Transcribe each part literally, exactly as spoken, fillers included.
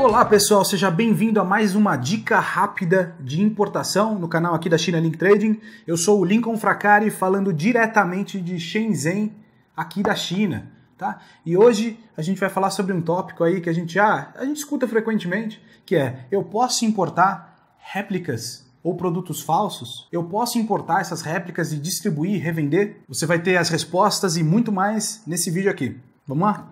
Olá pessoal, seja bem-vindo a mais uma dica rápida de importação no canal aqui da China Link Trading. Eu sou o Lincoln Fracari falando diretamente de Shenzhen, aqui da China, tá? E hoje a gente vai falar sobre um tópico aí que a gente já a gente escuta frequentemente, que é: eu posso importar réplicas ou produtos falsos? Eu posso importar essas réplicas e distribuir e revender? Você vai ter as respostas e muito mais nesse vídeo aqui. Vamos lá?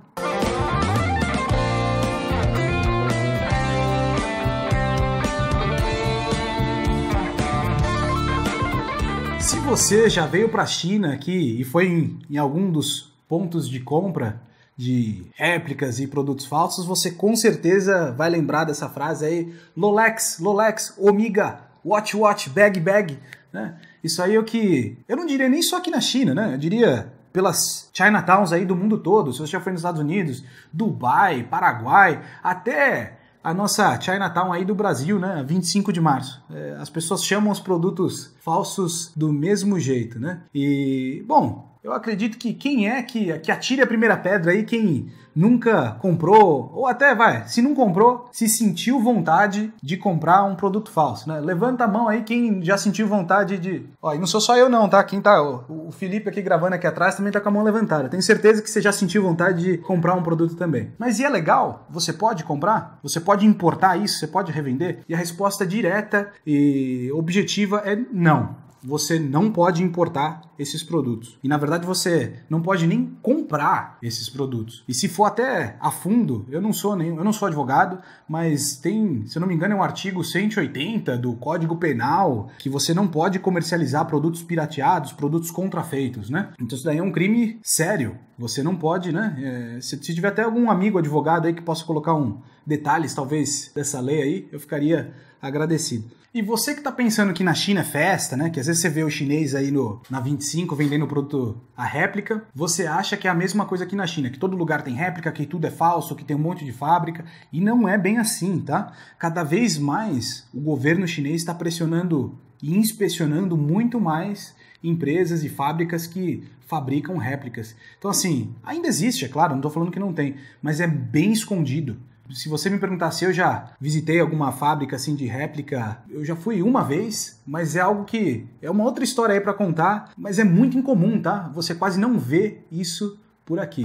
Se você já veio para a China aqui e foi em, em algum dos pontos de compra de réplicas e produtos falsos, você com certeza vai lembrar dessa frase aí: Rolex, Rolex, Omega, Watch, Watch, Bag, Bag, né? Isso aí é o que eu não diria nem só aqui na China, né? Eu diria pelas Chinatowns aí do mundo todo. Se você já foi nos Estados Unidos, Dubai, Paraguai, até a nossa Chinatown aí do Brasil, né? vinte e cinco de março. É, as pessoas chamam os produtos falsos do mesmo jeito, né? E, bom, eu acredito que quem é que, que atire a primeira pedra aí, quem nunca comprou, ou até, vai, se não comprou, se sentiu vontade de comprar um produto falso, né? Levanta a mão aí quem já sentiu vontade de... Ó, e não sou só eu não, tá? Quem tá... O, o Felipe aqui gravando aqui atrás também tá com a mão levantada. Tenho certeza que você já sentiu vontade de comprar um produto também. Mas e é legal? Você pode comprar? Você pode importar isso? Você pode revender? E a resposta direta e objetiva é não. Você não pode importar esses produtos. E na verdade você não pode nem comprar esses produtos. E se for até a fundo, eu não sou nem, eu não sou advogado, mas tem, se eu não me engano, é um artigo cento e oitenta do Código Penal que você não pode comercializar produtos pirateados, produtos contrafeitos, né? Então isso daí é um crime sério. Você não pode, né? É, se, se tiver até algum amigo advogado aí que possa colocar um detalhes, talvez, dessa lei aí, eu ficaria agradecido. E você que está pensando que na China é festa, né? Que às vezes você vê o chinês aí no, na vinte e cinco vendendo o produto a réplica, você acha que é a mesma coisa aqui na China, que todo lugar tem réplica, que tudo é falso, que tem um monte de fábrica, e não é bem assim, tá? Cada vez mais o governo chinês está pressionando e inspecionando muito mais empresas e fábricas que fabricam réplicas. Então assim, ainda existe, é claro, não estou falando que não tem, mas é bem escondido. Se você me perguntar se eu já visitei alguma fábrica assim de réplica, eu já fui uma vez, mas é algo que é uma outra história aí para contar, mas é muito incomum, tá? Você quase não vê isso por aqui.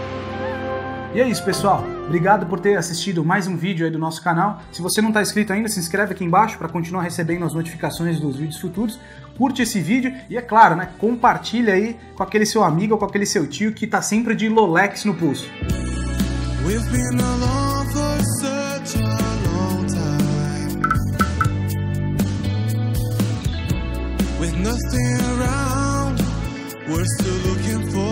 E é isso, pessoal. Obrigado por ter assistido mais um vídeo aí do nosso canal. Se você não está inscrito ainda, se inscreve aqui embaixo para continuar recebendo as notificações dos vídeos futuros. Curte esse vídeo e, é claro, né, compartilha aí com aquele seu amigo ou com aquele seu tio que tá sempre de Rolex no pulso. We've been alone for such a long time, with nothing around, we're still looking for